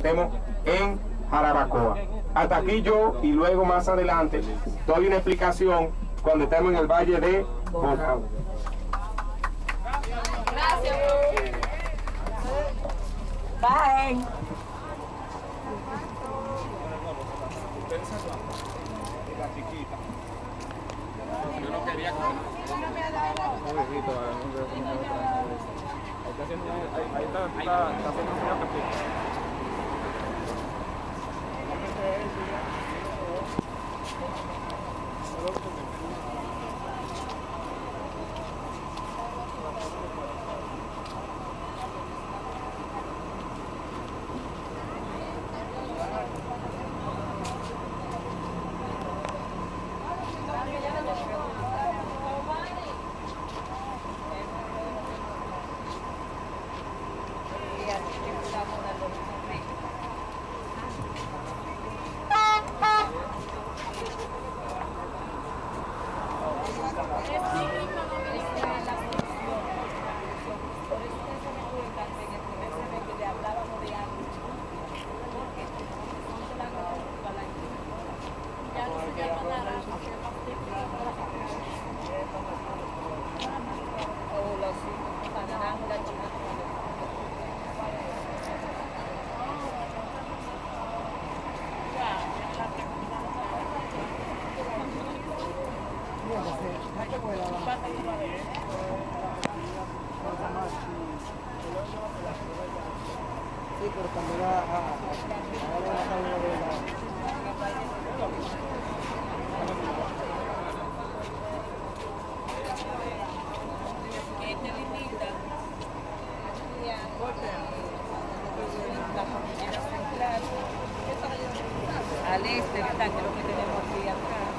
estemos en Jarabacoa. Hasta aquí yo, y luego más adelante doy una explicación cuando estemos en el Valle de Bonao. Gracias. Bye. La chiquita. Yo no quería que ahí está haciendo un señor que Sí, pero también al este, ¿verdad? Que es lo que tenemos aquí atrás.